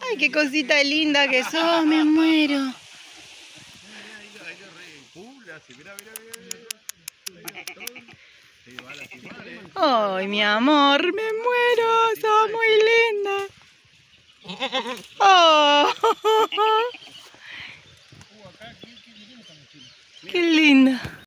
Ay, qué cosita linda que sos, me muero. Ay, mi amor, me muero, sos muy linda. Oh, qué linda.